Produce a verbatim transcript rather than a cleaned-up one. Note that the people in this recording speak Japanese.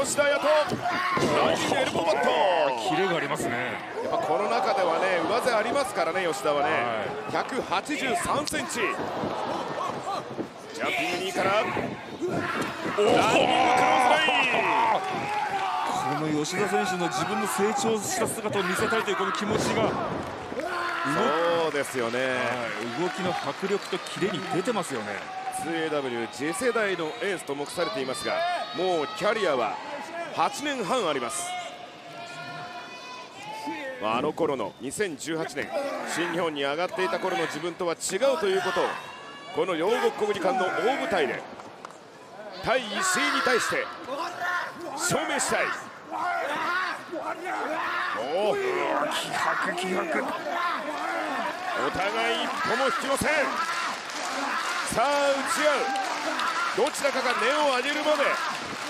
吉田隼人、ランニングエルボーパット、 キレがありますね。 やっぱこの中ではね、上背ありますからね、吉田はね、ひゃくはちじゅうさんセンチ。ジャンピングにからランニングクロスライン。 この吉田選手の自分の成長した姿を見せたいというこの気持ちが、 そうですよね、 動きの迫力とキレに出てますよね。 ツーエーダブリュー 次世代のエースと目されていますが、もうキャリアははちねんはんあります。あの頃のにせんじゅうはちねん、新日本に上がっていた頃の自分とは違うということを、この両国国技館の大舞台で対石井に対して証明したい。おお、 気迫気迫、 お互い一歩も引きません。さあ打ち合う、どちらかが根を上げるまで